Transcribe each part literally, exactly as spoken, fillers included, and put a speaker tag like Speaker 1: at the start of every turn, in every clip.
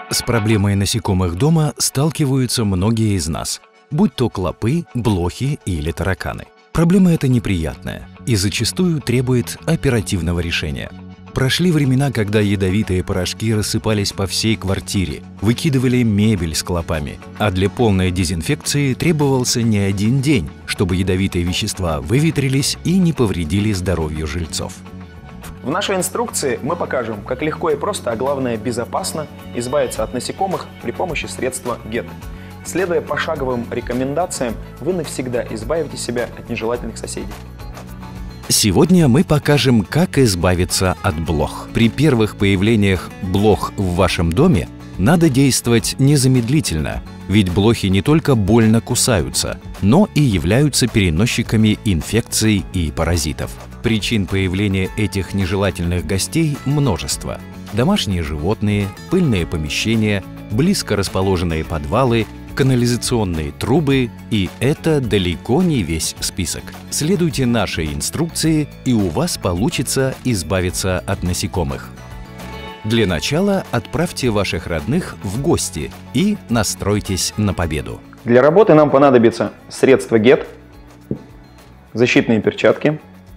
Speaker 1: С проблемой насекомых дома сталкиваются многие из нас, будь то клопы, блохи или тараканы. Проблема эта неприятная и зачастую требует оперативного решения. Прошли времена, когда ядовитые порошки рассыпались по всей квартире, выкидывали мебель с клопами, а для полной дезинфекции требовался не один день, чтобы ядовитые вещества выветрились и не повредили здоровью жильцов.
Speaker 2: В нашей инструкции мы покажем, как легко и просто, а главное безопасно избавиться от насекомых при помощи средства гет. Следуя пошаговым рекомендациям, вы навсегда избавите себя от нежелательных соседей.
Speaker 1: Сегодня мы покажем, как избавиться от блох. При первых появлениях блох в вашем доме надо действовать незамедлительно, ведь блохи не только больно кусаются, но и являются переносчиками инфекций и паразитов. Причин появления этих нежелательных гостей множество. Домашние животные, пыльные помещения, близко расположенные подвалы, канализационные трубы, и это далеко не весь список. Следуйте нашей инструкции, и у вас получится избавиться от насекомых. Для начала отправьте ваших родных в гости и настройтесь на победу.
Speaker 2: Для работы нам понадобится средство гет, защитные перчатки,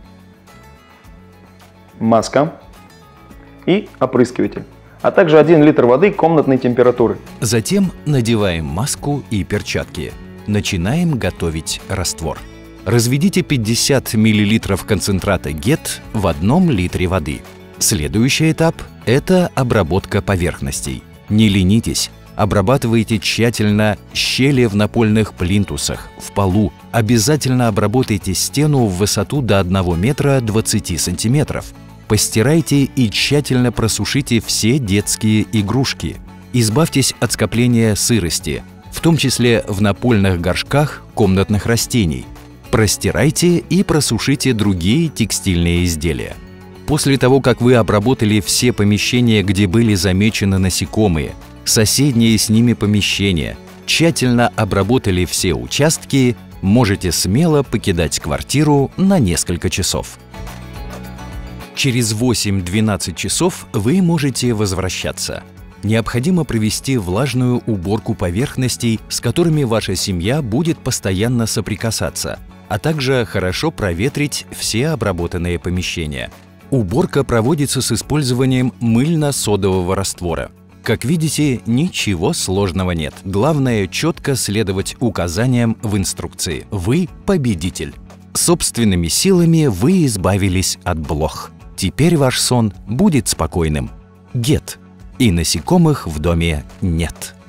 Speaker 2: маска и опрыскиватель, а также один литр воды комнатной температуры.
Speaker 1: Затем надеваем маску и перчатки. Начинаем готовить раствор. Разведите пятьдесят миллилитров концентрата гет в одном литре воды. Следующий этап – это обработка поверхностей. Не ленитесь, обрабатывайте тщательно щели в напольных плинтусах, в полу. Обязательно обработайте стену в высоту до одного метра двадцати сантиметров. Постирайте и тщательно просушите все детские игрушки. Избавьтесь от скопления сырости, в том числе в напольных горшках комнатных растений. Простирайте и просушите другие текстильные изделия. После того, как вы обработали все помещения, где были замечены насекомые, соседние с ними помещения, тщательно обработали все участки, можете смело покидать квартиру на несколько часов. Через восемь-двенадцать часов вы можете возвращаться. Необходимо провести влажную уборку поверхностей, с которыми ваша семья будет постоянно соприкасаться, а также хорошо проветрить все обработанные помещения. Уборка проводится с использованием мыльно-содового раствора. Как видите, ничего сложного нет. Главное – четко следовать указаниям в инструкции. Вы победитель. Собственными силами вы избавились от блох. Теперь ваш сон будет спокойным. Гет. И насекомых в доме нет.